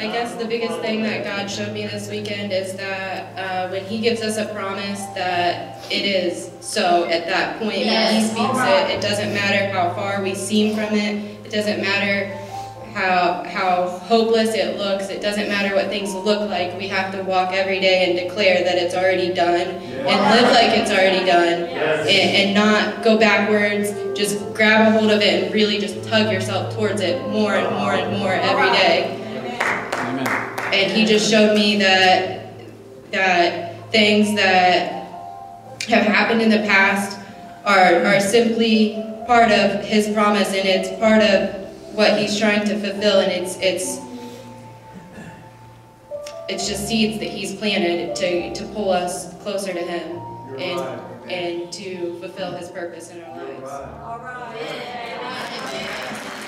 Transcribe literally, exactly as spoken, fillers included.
I guess the biggest thing that God showed me this weekend is that uh, when He gives us a promise, that it is so at that point. Yes. When He speaks it, it doesn't matter how far we seem from it. It doesn't matter how how hopeless it looks. It doesn't matter what things look like. We have to walk every day and declare that it's already done, Yes. and live like it's already done, Yes. and, and not go backwards. Just grab a hold of it and really just tug yourself towards it more and more and more every day. Amen. And He just showed me that that things that have happened in the past are are simply part of His promise, and it's part of what He's trying to fulfill, and it's it's it's just seeds that He's planted to to pull us closer to Him and and to fulfill His purpose in our lives. Right. All right.